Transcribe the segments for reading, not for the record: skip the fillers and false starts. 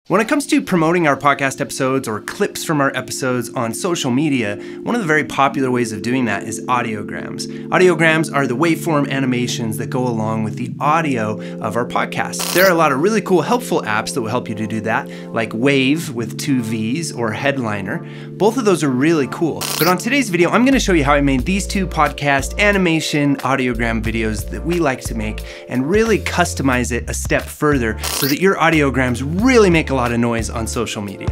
When it comes to promoting our podcast episodes or clips from our episodes on social media, one of the very popular ways of doing that is audiograms. Audiograms are the waveform animations that go along with the audio of our podcast. There are a lot of really cool, helpful apps that will help you to do that, like Wave with 2 V's or Headliner. Both of those are really cool. But on today's video, I'm gonna show you how I made these 2 podcast animation audiogram videos that we like to make and really customize it a step further so that your audiograms really make a lot of noise on social media.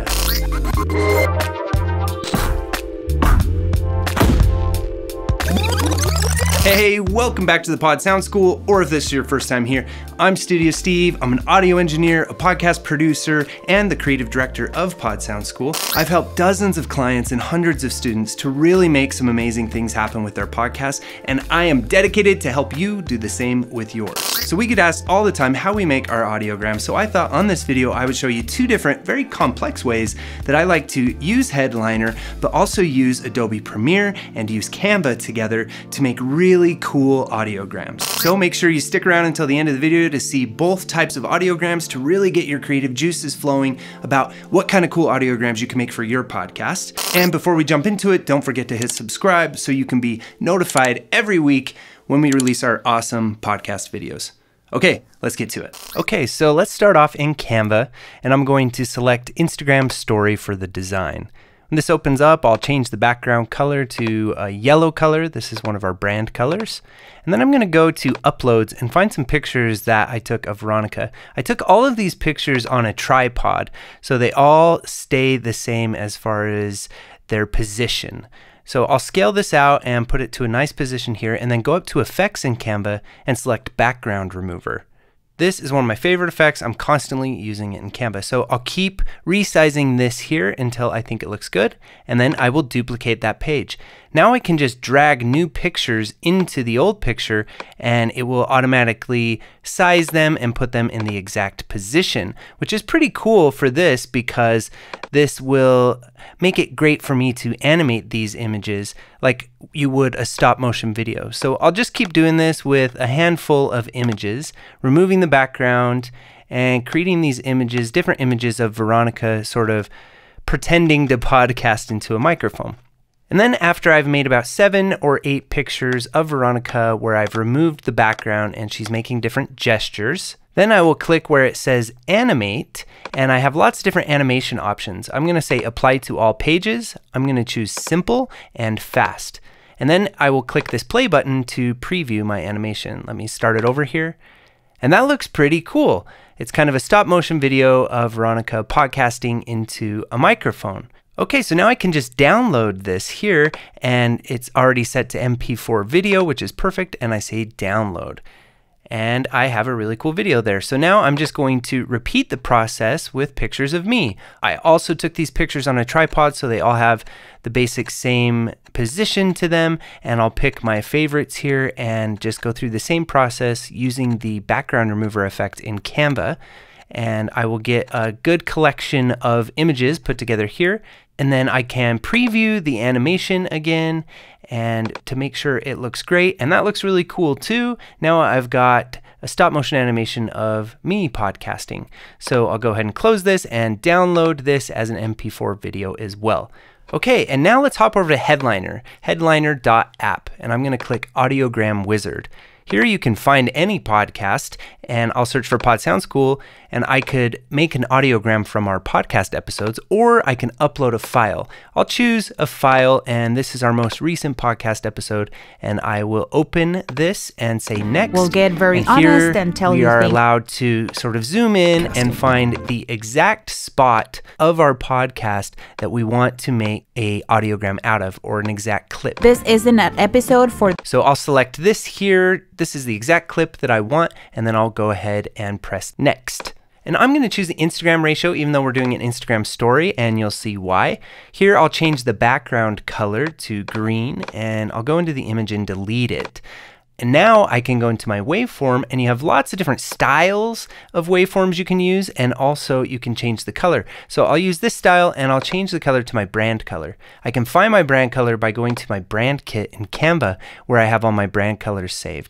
Hey, welcome back to the Pod Sound School, or if this is your first time here, I'm Studio Steve. I'm an audio engineer, a podcast producer, and the creative director of Pod Sound School. I've helped dozens of clients and hundreds of students to really make some amazing things happen with their podcasts, and I am dedicated to help you do the same with yours. So we get asked all the time how we make our audiograms, so I thought on this video I would show you 2 different, very complex ways that I like to use Headliner, but also use Adobe Premiere and use Canva together to make really cool audiograms. So make sure you stick around until the end of the video to see both types of audiograms to really get your creative juices flowing about what kind of cool audiograms you can make for your podcast. And before we jump into it, don't forget to hit subscribe so you can be notified every week when we release our awesome podcast videos. Okay, let's get to it. Okay, so let's start off in Canva, and I'm going to select Instagram Story for the design. When this opens up, I'll change the background color to a yellow color. This is one of our brand colors. And then I'm gonna go to Uploads and find some pictures that I took of Veronica. I took all of these pictures on a tripod, so they all stay the same as far as their position. So I'll scale this out and put it to a nice position here, and then go up to Effects in Canva and select Background Remover. This is one of my favorite effects. I'm constantly using it in Canva. So I'll keep resizing this here until I think it looks good, and then I will duplicate that page. Now I can just drag new pictures into the old picture, and it will automatically size them and put them in the exact position, which is pretty cool for this because this will make it great for me to animate these images like you would a stop motion video. So I'll just keep doing this with a handful of images, removing the background and creating these images, different images of Veronica sort of pretending to podcast into a microphone. And then after I've made about 7 or 8 pictures of Veronica where I've removed the background and she's making different gestures, then I will click where it says Animate, and I have lots of different animation options. I'm gonna say Apply to all pages. I'm gonna choose Simple and Fast. And then I will click this play button to preview my animation. Let me start it over here. And that looks pretty cool. It's kind of a stop motion video of Veronica podcasting into a microphone. Okay, so now I can just download this here, and it's already set to MP4 video, which is perfect, and I say download. And I have a really cool video there. So now I'm just going to repeat the process with pictures of me. I also took these pictures on a tripod so they all have the basic same position to them, and I'll pick my favorites here and just go through the same process using the background remover effect in Canva. And I will get a good collection of images put together here, and then I can preview the animation again and to make sure it looks great, and that looks really cool too. Now I've got a stop motion animation of me podcasting. So I'll go ahead and close this and download this as an MP4 video as well. Okay, and now let's hop over to Headliner, headliner.app, and I'm gonna click Audiogram Wizard. Here you can find any podcast, and I'll search for Pod Sound School, and I could make an audiogram from our podcast episodes, or I can upload a file. I'll choose a file, and this is our most recent podcast episode, and I will open this and say next. We'll get very honest and tell you we are allowed to sort of zoom in and find the exact spot of our podcast that we want to make a audiogram out of, or an exact clip. This isn't an episode for... So I'll select this here. This is the exact clip that I want, and then I'll go ahead and press next. And I'm going to choose the Instagram ratio, even though we're doing an Instagram story, and you'll see why. Here I'll change the background color to green, and I'll go into the image and delete it. And now I can go into my waveform, and you have lots of different styles of waveforms you can use, and also you can change the color. So I'll use this style, and I'll change the color to my brand color. I can find my brand color by going to my brand kit in Canva, where I have all my brand colors saved.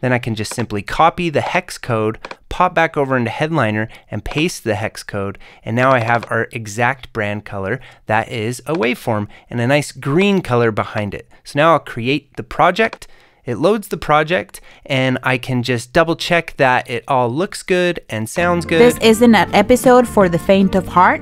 then I can just simply copy the hex code, pop back over into Headliner and paste the hex code, and now I have our exact brand color that is a waveform and a nice green color behind it. So now I'll create the project. It loads the project and I can just double check that it all looks good and sounds good. This isn't an episode for the faint of heart.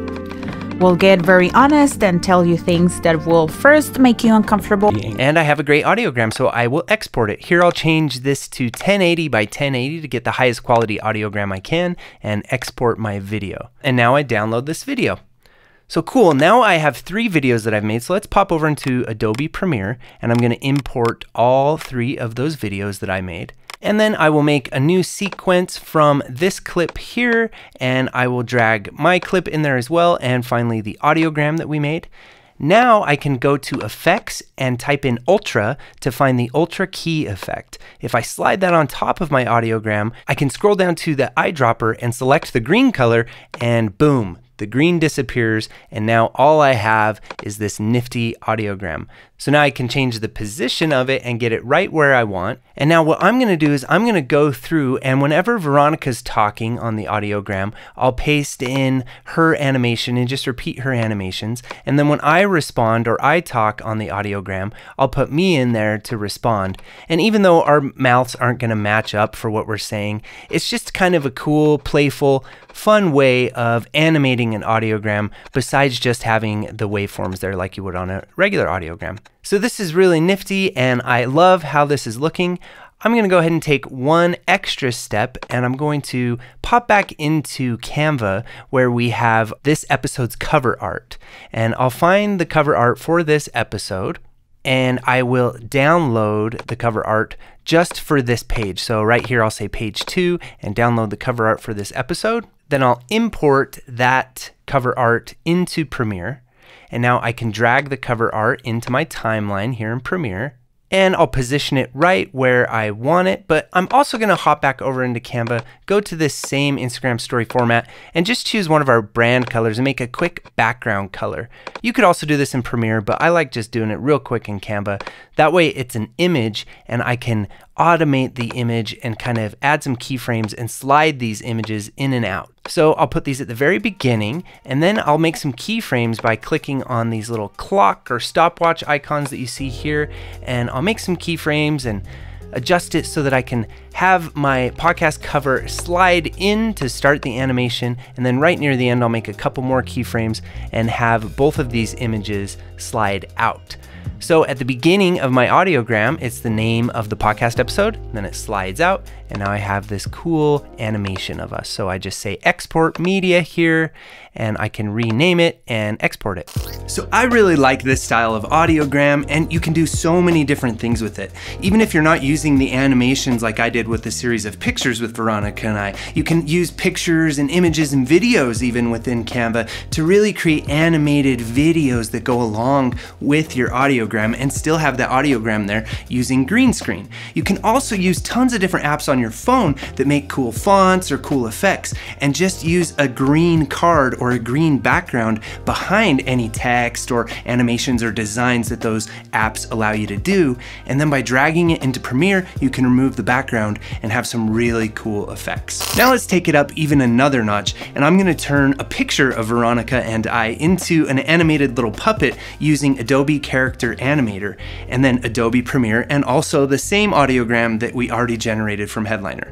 We'll get very honest and tell you things that will first make you uncomfortable. And I have a great audiogram, so I will export it. Here I'll change this to 1080 by 1080 to get the highest quality audiogram I can and export my video. And now I download this video. So cool, now I have 3 videos that I've made, so let's pop over into Adobe Premiere and I'm gonna import all 3 of those videos that I made. And then I will make a new sequence from this clip here and I will drag my clip in there as well, and finally the audiogram that we made. Now I can go to Effects and type in Ultra to find the Ultra Key effect. If I slide that on top of my audiogram, I can scroll down to the eyedropper and select the green color and boom, the green disappears, and now all I have is this nifty audiogram. So now I can change the position of it and get it right where I want. And now what I'm gonna do is I'm gonna go through, and whenever Veronica's talking on the audiogram, I'll paste in her animation and just repeat her animations. And then when I respond or I talk on the audiogram, I'll put me in there to respond. And even though our mouths aren't gonna match up for what we're saying, it's just kind of a cool, playful, fun way of animating an audiogram besides just having the waveforms there like you would on a regular audiogram. So this is really nifty and I love how this is looking. I'm going to go ahead and take one extra step and I'm going to pop back into Canva where we have this episode's cover art. And I'll find the cover art for this episode and I will download the cover art just for this page. So right here I'll say page 2 and download the cover art for this episode. Then I'll import that cover art into Premiere. And now I can drag the cover art into my timeline here in Premiere. And I'll position it right where I want it, but I'm also gonna hop back over into Canva, go to this same Instagram story format, and just choose one of our brand colors and make a quick background color. You could also do this in Premiere, but I like just doing it real quick in Canva. That way it's an image and I can automate the image and kind of add some keyframes and slide these images in and out. So I'll put these at the very beginning and then I'll make some keyframes by clicking on these little clock or stopwatch icons that you see here, and I'll make some keyframes and adjust it so that I can have my podcast cover slide in to start the animation, and then right near the end I'll make a couple more keyframes and have both of these images slide out. So at the beginning of my audiogram, it's the name of the podcast episode, then it slides out, and now I have this cool animation of us. So I just say export media here, and I can rename it and export it. So I really like this style of audiogram, and you can do so many different things with it. Even if you're not using the animations like I did with the series of pictures with Veronica and I, you can use pictures and images and videos even within Canva to really create animated videos that go along with your audiogram and still have the audiogram there using green screen. You can also use tons of different apps on your phone that make cool fonts or cool effects and just use a green card or a green background behind any text or animations or designs that those apps allow you to do. And then by dragging it into Premiere, you can remove the background and have some really cool effects. Now let's take it up even another notch, and I'm gonna turn a picture of Veronica and I into an animated little puppet using Adobe Character Animator, and then Adobe Premiere, and also the same audiogram that we already generated from Headliner.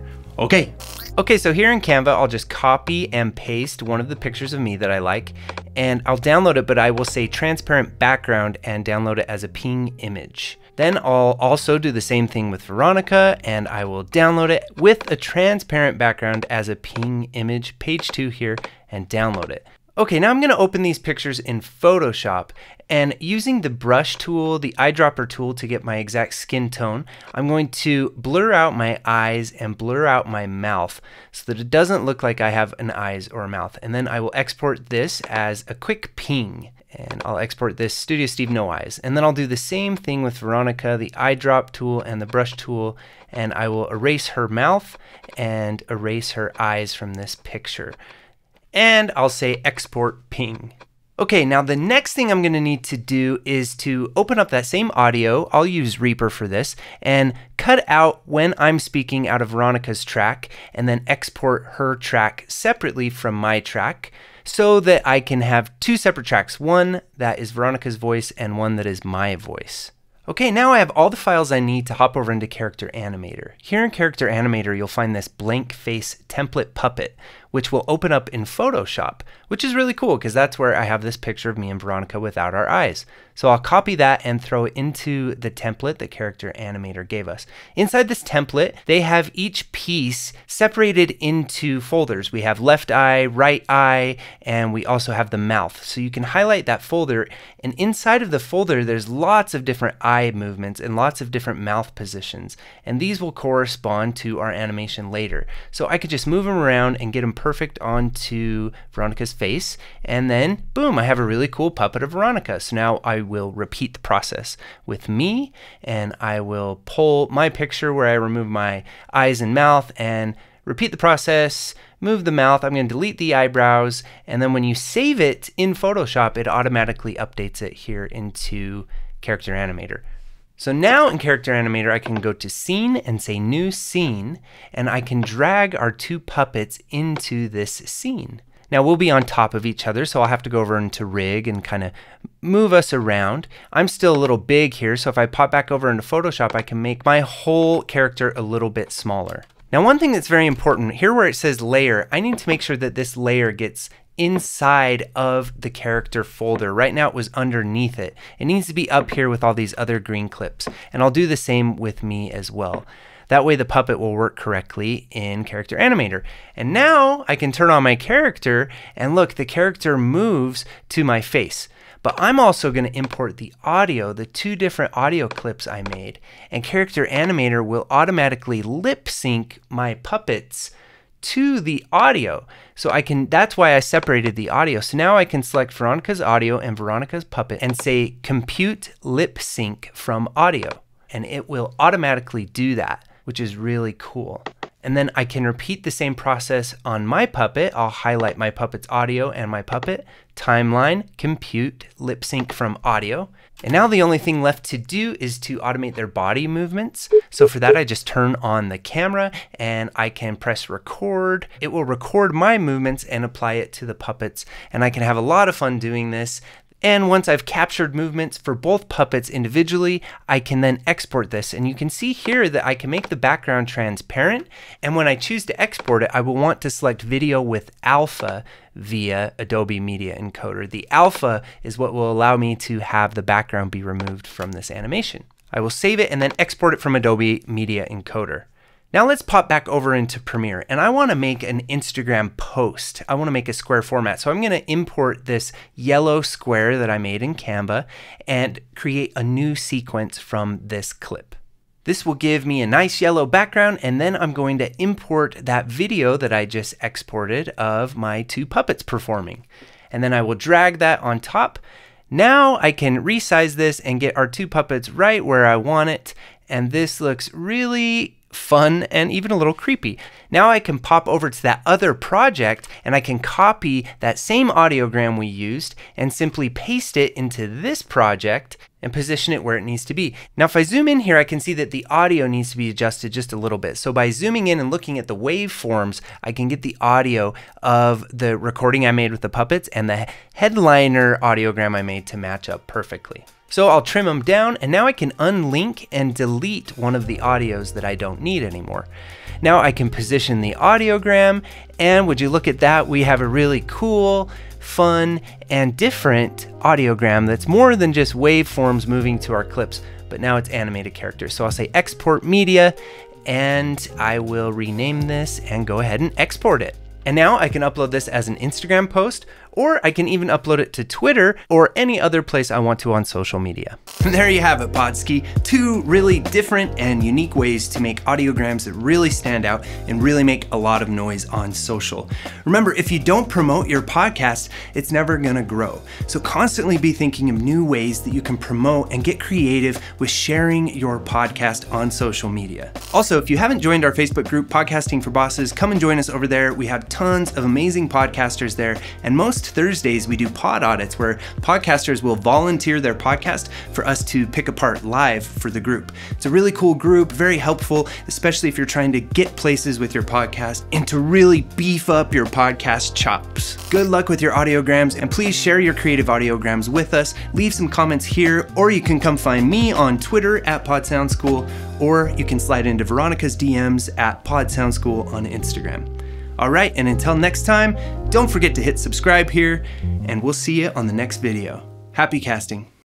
Okay, so here in Canva, I'll just copy and paste one of the pictures of me that I like, and I'll download it, but I will say transparent background and download it as a ping image. Then I'll also do the same thing with Veronica, and I will download it with a transparent background as a ping image, page 2 here, and download it. Okay, now I'm gonna open these pictures in Photoshop, and using the brush tool, the eyedropper tool to get my exact skin tone, I'm going to blur out my eyes and blur out my mouth so that it doesn't look like I have an eyes or a mouth. And then I will export this as a quick ping. And I'll export this Studio Steve No Eyes. And then I'll do the same thing with Veronica, the eyedrop tool and the brush tool, and I will erase her mouth and erase her eyes from this picture. And I'll say export ping. Okay, now the next thing I'm going to need to do is to open up that same audio. I'll use Reaper for this and cut out when I'm speaking out of Veronica's track and then export her track separately from my track so that I can have two separate tracks, one that is Veronica's voice and one that is my voice. Okay, now I have all the files I need to hop over into Character Animator. Here in Character Animator, you'll find this blank face template puppet, which will open up in Photoshop, which is really cool because that's where I have this picture of me and Veronica without our eyes. So I'll copy that and throw it into the template that Character Animator gave us. Inside this template, they have each piece separated into folders. We have left eye, right eye, and we also have the mouth. So you can highlight that folder, and inside of the folder, there's lots of different eye movements and lots of different mouth positions. And these will correspond to our animation later. So I could just move them around and get them perfect onto Veronica's face, and then boom, I have a really cool puppet of Veronica. So now I will repeat the process with me, and I will pull my picture where I remove my eyes and mouth and repeat the process, move the mouth. I'm going to delete the eyebrows, and then when you save it in Photoshop, it automatically updates it here into Character Animator. So now in Character Animator, I can go to Scene and say New Scene, and I can drag our two puppets into this scene. Now we'll be on top of each other, so I'll have to go over into Rig and kind of move us around. I'm still a little big here, so if I pop back over into Photoshop, I can make my whole character a little bit smaller. Now one thing that's very important, here where it says layer, I need to make sure that this layer gets inside of the character folder. Right now it was underneath it. It needs to be up here with all these other green clips. And I'll do the same with me as well. That way the puppet will work correctly in Character Animator. And now I can turn on my character and look, the character moves to my face. But I'm also going to import the audio, the two different audio clips I made. And Character Animator will automatically lip sync my puppets to the audio. So that's why I separated the audio. So now I can select Veronica's audio and Veronica's puppet and say compute lip sync from audio. And it will automatically do that, which is really cool. And then I can repeat the same process on my puppet. I'll highlight my puppet's audio and my puppet, timeline, compute, lip sync from audio. And now the only thing left to do is to automate their body movements. So for that, I just turn on the camera and I can press record. It will record my movements and apply it to the puppets. And I can have a lot of fun doing this. And once I've captured movements for both puppets individually, I can then export this. And you can see here that I can make the background transparent. And when I choose to export it, I will want to select video with alpha via Adobe Media Encoder. The alpha is what will allow me to have the background be removed from this animation. I will save it and then export it from Adobe Media Encoder. Now let's pop back over into Premiere, and I want to make an Instagram post. I want to make a square format. So I'm going to import this yellow square that I made in Canva and create a new sequence from this clip. This will give me a nice yellow background, and then I'm going to import that video that I just exported of my two puppets performing. And then I will drag that on top. Now I can resize this and get our two puppets right where I want it, and this looks really fun and even a little creepy. Now I can pop over to that other project and I can copy that same audiogram we used and simply paste it into this project and position it where it needs to be. Now if I zoom in here, I can see that the audio needs to be adjusted just a little bit. So by zooming in and looking at the waveforms, I can get the audio of the recording I made with the puppets and the headliner audiogram I made to match up perfectly. So I'll trim them down, and now I can unlink and delete one of the audios that I don't need anymore. Now I can position the audiogram, and would you look at that, we have a really cool, fun, and different audiogram that's more than just waveforms moving to our clips, but now it's animated characters. So I'll say export media, and I will rename this and go ahead and export it. And now I can upload this as an Instagram post, or I can even upload it to Twitter or any other place I want to on social media. There you have it, Podski. Two really different and unique ways to make audiograms that really stand out and really make a lot of noise on social. Remember, if you don't promote your podcast, it's never gonna grow. So constantly be thinking of new ways that you can promote and get creative with sharing your podcast on social media. Also, if you haven't joined our Facebook group, Podcasting for Bosses, come and join us over there. We have tons of amazing podcasters there, and most Thursdays we do pod audits where podcasters will volunteer their podcast for us to pick apart live for the group. It's a really cool group, very helpful, especially if you're trying to get places with your podcast and to really beef up your podcast chops. Good luck with your audiograms, and please share your creative audiograms with us. Leave some comments here, or you can come find me on Twitter at PodSoundSchool, or you can slide into Veronica's DMs at PodSoundSchool on Instagram. All right, and until next time, don't forget to hit subscribe here, and we'll see you on the next video. Happy casting.